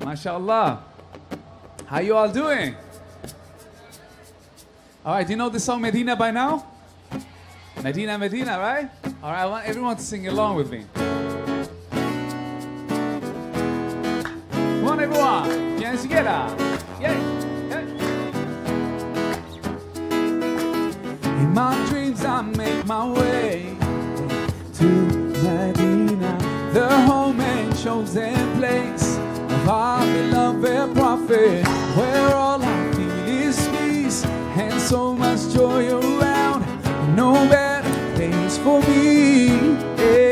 MashaAllah. How you all doing? All right, do you know the song Medina by now? Medina, Medina, right? All right, I want everyone to sing along with me. Come on, everyone. Hands together. Yeah. In my dreams, I make my way to Medina, the home and chosen place of our beloved prophet, where all I feel is peace and so much joy around. No better place for me. Yeah.